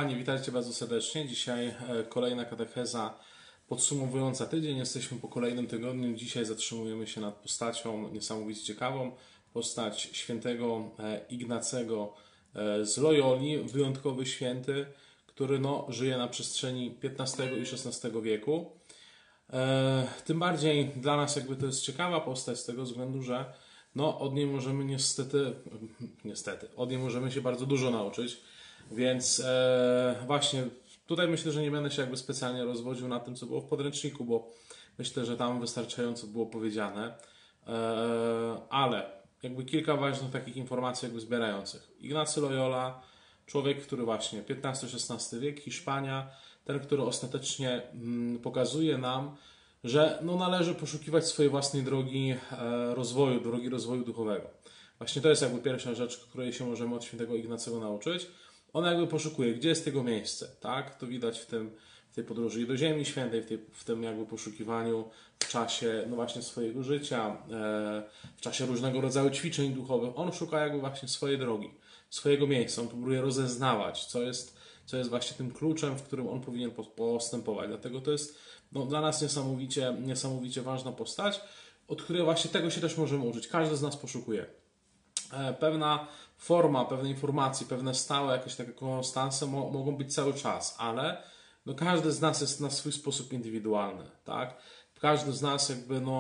kochani, witajcie bardzo serdecznie. Dzisiaj kolejna katecheza podsumowująca tydzień. Jesteśmy po kolejnym tygodniu. Dzisiaj zatrzymujemy się nad postacią niesamowicie ciekawą. Postać świętego Ignacego z Loyoli, wyjątkowy święty, który żyje na przestrzeni XV i XVI wieku. Tym bardziej dla nas to jest ciekawa postać z tego względu, że od niej możemy niestety, od niej możemy się bardzo dużo nauczyć. Więc właśnie tutaj myślę, że nie będę się specjalnie rozwodził na tym, co było w podręczniku, bo myślę, że tam wystarczająco było powiedziane. Ale kilka ważnych takich informacji zbierających. Ignacy Loyola, człowiek, który właśnie XV-XVI wiek, Hiszpania, ten, który ostatecznie pokazuje nam, że należy poszukiwać swojej własnej drogi rozwoju duchowego. Właśnie to jest pierwsza rzecz, której się możemy od świętego Ignacego nauczyć. On poszukuje, gdzie jest jego miejsce, tak? To widać w tej podróży i do Ziemi Świętej, w tym poszukiwaniu w czasie właśnie swojego życia, w czasie różnego rodzaju ćwiczeń duchowych. On szuka właśnie swojej drogi, swojego miejsca. On próbuje rozeznawać, co jest właśnie tym kluczem, w którym on powinien postępować. Dlatego to jest dla nas niesamowicie ważna postać, od której właśnie tego się też możemy uczyć. Każdy z nas poszukuje. Pewna forma, pewne informacje, pewne stałe takie konstanse mogą być cały czas, ale każdy z nas jest na swój sposób indywidualny, tak? Każdy z nas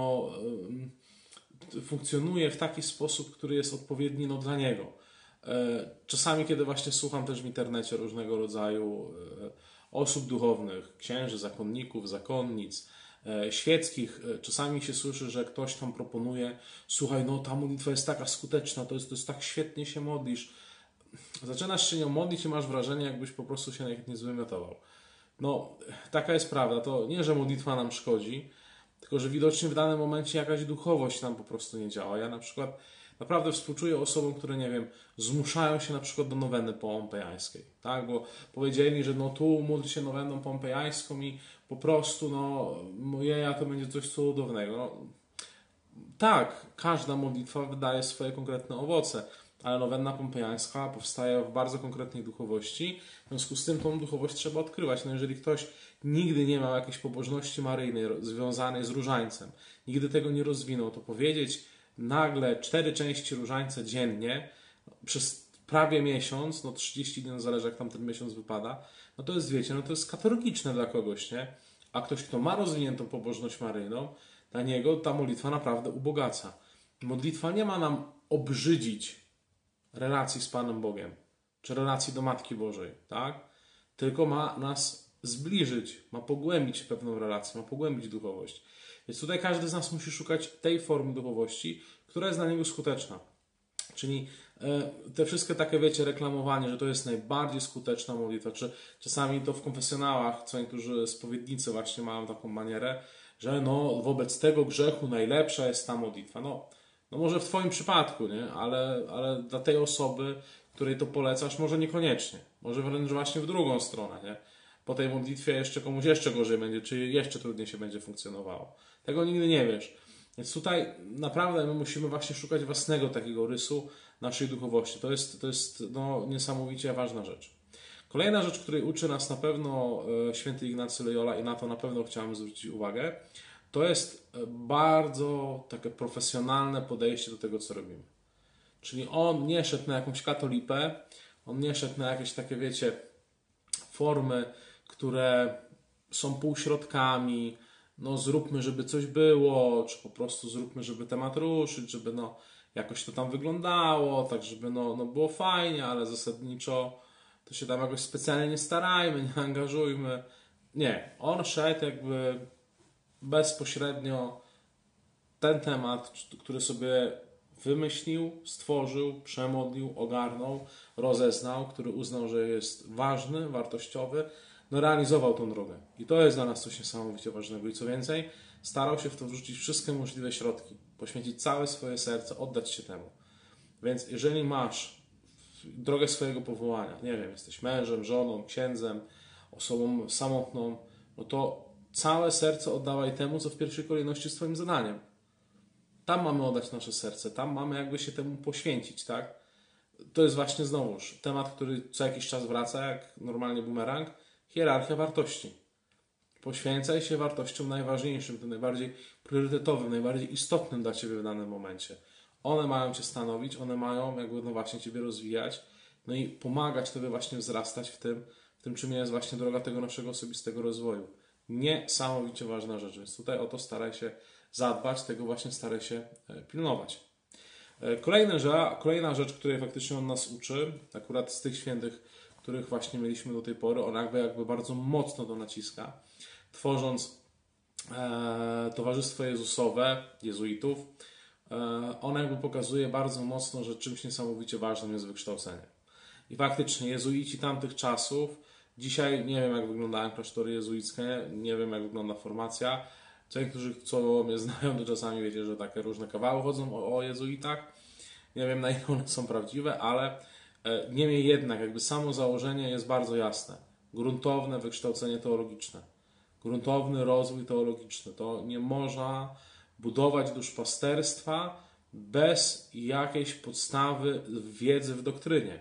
funkcjonuje w taki sposób, który jest odpowiedni dla niego. Czasami, kiedy właśnie słucham też w internecie różnego rodzaju osób duchownych, księży, zakonników, zakonnic, świeckich, czasami się słyszy, że ktoś tam proponuje: słuchaj, ta modlitwa jest taka skuteczna, to jest tak świetnie się modlisz. Zaczynasz się nią modlić i masz wrażenie, jakbyś po prostu się nie zwymiotował. Taka jest prawda. To nie, że modlitwa nam szkodzi, tylko że widocznie w danym momencie jakaś duchowość nam po prostu nie działa. Ja na przykład naprawdę współczuję osobom, które, zmuszają się na przykład do noweny pompejańskiej, tak? Bo powiedzieli, że tu módl się noweną pompejańską i po prostu, to będzie coś cudownego. Tak, każda modlitwa wydaje swoje konkretne owoce, ale nowenna pompejańska powstaje w bardzo konkretnej duchowości. W związku z tym tą duchowość trzeba odkrywać. Jeżeli ktoś nigdy nie miał jakiejś pobożności maryjnej związanej z różańcem, nigdy tego nie rozwinął, to powiedzieć nagle 4 części różańca dziennie przez prawie miesiąc, 30 dni, zależy jak tam ten miesiąc wypada, to jest, to jest katalogiczne dla kogoś, nie? A ktoś, kto ma rozwiniętą pobożność maryjną, dla niego ta modlitwa naprawdę ubogaca. Modlitwa nie ma nam obrzydzić relacji z Panem Bogiem, czy relacji do Matki Bożej, tak? Tylko ma nas zbliżyć, ma pogłębić pewną relację, ma pogłębić duchowość. Więc tutaj każdy z nas musi szukać tej formy duchowości, która jest dla niego skuteczna. Czyli te wszystkie takie, reklamowanie, że to jest najbardziej skuteczna modlitwa, czy czasami to w konfesjonałach, co niektórzy spowiednicy właśnie mają taką manierę, że wobec tego grzechu najlepsza jest ta modlitwa. Może w Twoim przypadku, nie? Ale dla tej osoby, której to polecasz, może niekoniecznie. Może wręcz właśnie w drugą stronę, nie? Po tej modlitwie komuś jeszcze gorzej będzie, czy jeszcze trudniej się będzie funkcjonowało. Tego nigdy nie wiesz. Więc tutaj naprawdę my musimy właśnie szukać własnego takiego rysu naszej duchowości. To jest niesamowicie ważna rzecz. Kolejna rzecz, której uczy nas na pewno święty Ignacy Loyola i na to na pewno chciałem zwrócić uwagę, to jest bardzo takie profesjonalne podejście do tego, co robimy. Czyli on nie szedł na jakąś katolipę, on nie szedł na jakieś takie, formy, które są półśrodkami, zróbmy, żeby coś było, czy po prostu zróbmy, żeby temat ruszyć, żeby jakoś to tam wyglądało, tak żeby było fajnie, ale zasadniczo to się tam jakoś specjalnie nie starajmy, nie angażujmy. Nie, on szedł bezpośrednio ten temat, który sobie wymyślił, stworzył, przemodlił, ogarnął, rozeznał, który uznał, że jest ważny, wartościowy, realizował tą drogę. I to jest dla nas coś niesamowicie ważnego. I co więcej, starał się w to wrzucić wszystkie możliwe środki, poświęcić całe swoje serce, oddać się temu. Więc jeżeli masz drogę swojego powołania, jesteś mężem, żoną, księdzem, osobą samotną, to całe serce oddawaj temu, co w pierwszej kolejności jest Twoim zadaniem. Tam mamy oddać nasze serce, tam mamy się temu poświęcić, tak? to jest właśnie znowuż temat, który co jakiś czas wraca, jak normalnie bumerang, hierarchia wartości. Poświęcaj się wartościom najważniejszym, tym najbardziej priorytetowym, najbardziej istotnym dla Ciebie w danym momencie. One mają Cię stanowić, one mają jakby no właśnie Ciebie rozwijać, no i pomagać Tobie właśnie wzrastać w tym czym jest właśnie droga tego naszego osobistego rozwoju. Niesamowicie ważna rzecz, więc tutaj o to staraj się zadbać, tego właśnie staraj się pilnować. Kolejna rzecz, której faktycznie on nas uczy, akurat z tych świętych, których właśnie mieliśmy do tej pory, on jakby bardzo mocno to naciska, tworząc Towarzystwo Jezusowe, jezuitów, on jakby pokazuje bardzo mocno, że czymś niesamowicie ważnym jest wykształcenie. I faktycznie jezuici tamtych czasów, dzisiaj nie wiem jak wyglądają klasztory jezuickie, nie wiem jak wygląda formacja. Niektórzy, co mnie znają, to czasami wiecie, że takie różne kawały chodzą o jezuitach. Nie wiem na ile one są prawdziwe, ale niemniej jednak jakby samo założenie jest bardzo jasne. Gruntowne wykształcenie teologiczne. Gruntowny rozwój teologiczny. To nie można budować duszpasterstwa bez jakiejś podstawy wiedzy w doktrynie.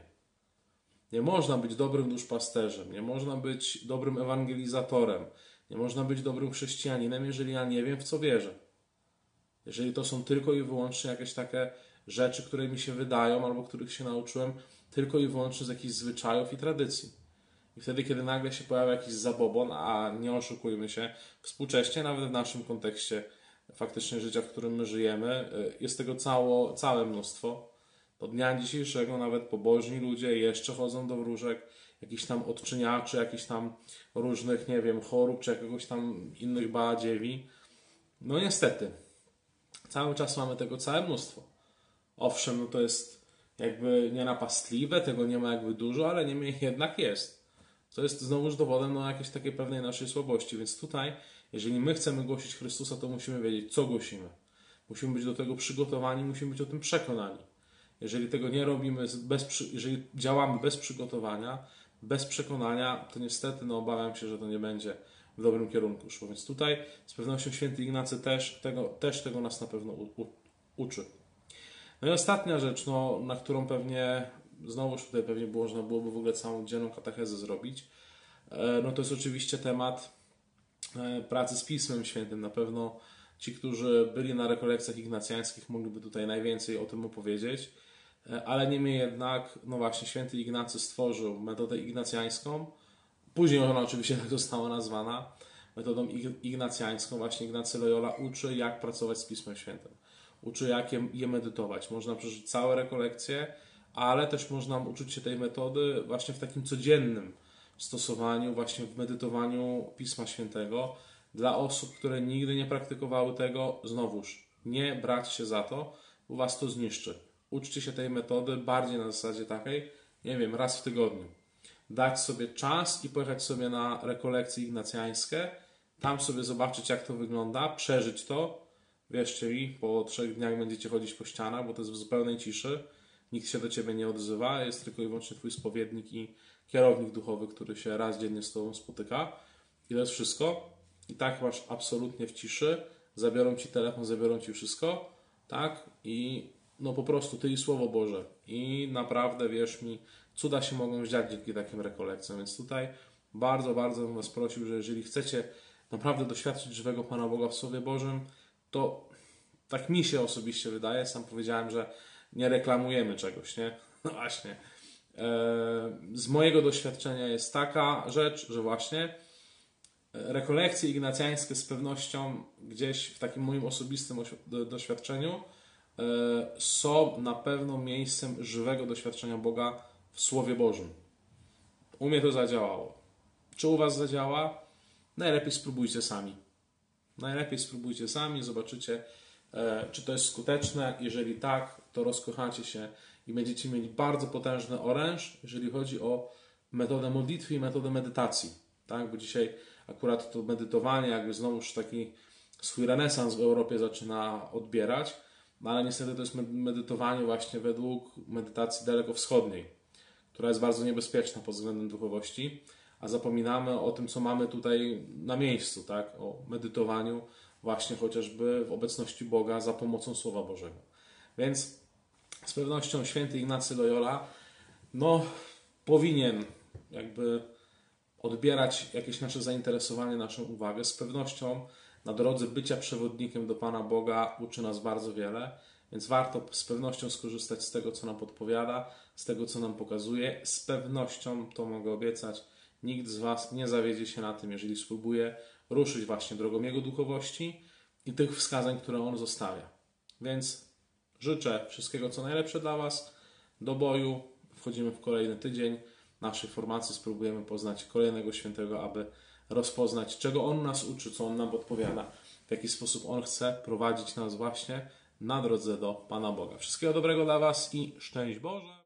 Nie można być dobrym duszpasterzem, nie można być dobrym ewangelizatorem, nie można być dobrym chrześcijaninem, jeżeli ja nie wiem, w co wierzę. Jeżeli to są tylko i wyłącznie jakieś takie rzeczy, które mi się wydają, albo których się nauczyłem tylko i wyłącznie z jakichś zwyczajów i tradycji. I wtedy, kiedy nagle się pojawia jakiś zabobon, a nie oszukujmy się, współcześnie, nawet w naszym kontekście faktycznie życia, w którym my żyjemy, jest tego całe mnóstwo. Do dnia dzisiejszego nawet pobożni ludzie jeszcze chodzą do wróżek, jakichś tam odczyniaczy, jakichś tam różnych, nie wiem, chorób, czy jakiegoś tam innych badziewi. No niestety, cały czas mamy tego całe mnóstwo. Owszem, no to jest jakby nienapastliwe, tego nie ma jakby dużo, ale niemniej jednak jest. To jest znowuż dowodem na jakiejś takiej pewnej naszej słabości. Więc tutaj, jeżeli my chcemy głosić Chrystusa, to musimy wiedzieć, co głosimy. Musimy być do tego przygotowani, musimy być o tym przekonani. Jeżeli tego nie robimy, jeżeli działamy bez przygotowania, bez przekonania, to niestety obawiam się, że to nie będzie w dobrym kierunku szło. Więc tutaj z pewnością święty Ignacy też tego nas na pewno uczy. No i ostatnia rzecz, na którą znowuż tutaj pewnie można byłoby w ogóle całą dzienną katechezę zrobić, to jest oczywiście temat pracy z Pismem Świętym. Na pewno ci, którzy byli na rekolekcjach ignacjańskich, mogliby tutaj najwięcej o tym opowiedzieć, ale niemniej jednak, właśnie święty Ignacy stworzył metodę ignacjańską. Później ona oczywiście tak została nazwana metodą ignacjańską. Właśnie Ignacy Loyola uczy, jak pracować z Pismem Świętym. Uczy, jak je medytować. Można przeżyć całe rekolekcje, ale też można uczyć się tej metody właśnie w takim codziennym stosowaniu, właśnie w medytowaniu Pisma Świętego. Dla osób, które nigdy nie praktykowały tego, znowuż nie brać się za to, bo was to zniszczy. Uczcie się tej metody bardziej na zasadzie takiej, nie wiem, raz w tygodniu. Dać sobie czas i pojechać sobie na rekolekcje ignacjańskie, tam sobie zobaczyć, jak to wygląda, przeżyć to. Wierzcie mi, po 3 dniach będziecie chodzić po ścianach, bo to jest w zupełnej ciszy. Nikt się do ciebie nie odzywa, jest tylko i wyłącznie twój spowiednik i kierownik duchowy, który się raz dziennie z tobą spotyka. I to jest wszystko. I tak masz absolutnie w ciszy. Zabiorą ci telefon, zabiorą ci wszystko. Tak? I po prostu ty i Słowo Boże. I naprawdę, wierz mi, cuda się mogą dziać dzięki takim rekolekcjom. Więc tutaj bardzo, bardzo bym was prosił, że jeżeli chcecie naprawdę doświadczyć żywego Pana Boga w Słowie Bożym, to tak mi się osobiście wydaje, sam powiedziałem, że nie reklamujemy czegoś, nie? No właśnie. Z mojego doświadczenia jest taka rzecz, że właśnie rekolekcje ignacjańskie z pewnością gdzieś w takim moim osobistym doświadczeniu są na pewno miejscem żywego doświadczenia Boga w Słowie Bożym. U mnie to zadziałało. Czy u was zadziała? Najlepiej spróbujcie sami. Zobaczycie, czy to jest skuteczne. Jeżeli tak, to rozkochacie się i będziecie mieli bardzo potężny oręż, jeżeli chodzi o metodę modlitwy i metodę medytacji. Tak? Bo dzisiaj akurat to medytowanie jakby znowuż taki swój renesans w Europie zaczyna odbierać, ale niestety to jest medytowanie właśnie według medytacji dalekowschodniej, która jest bardzo niebezpieczna pod względem duchowości, a zapominamy o tym, co mamy tutaj na miejscu, tak? O medytowaniu właśnie chociażby w obecności Boga za pomocą Słowa Bożego. Więc Z pewnością święty Ignacy Loyola powinien jakby odbierać jakieś nasze zainteresowanie, naszą uwagę. Z pewnością na drodze bycia przewodnikiem do Pana Boga uczy nas bardzo wiele, więc warto z pewnością skorzystać z tego, co nam podpowiada, z tego, co nam pokazuje. Z pewnością, to mogę obiecać, nikt z Was nie zawiedzie się na tym, jeżeli spróbuje ruszyć właśnie drogą Jego duchowości i tych wskazań, które On zostawia. Więc życzę wszystkiego, co najlepsze dla Was. Do boju. Wchodzimy w kolejny tydzień naszej formacji. Spróbujemy poznać kolejnego świętego, aby rozpoznać, czego On nas uczy, co On nam podpowiada, w jaki sposób On chce prowadzić nas właśnie na drodze do Pana Boga. Wszystkiego dobrego dla Was i szczęść Boże!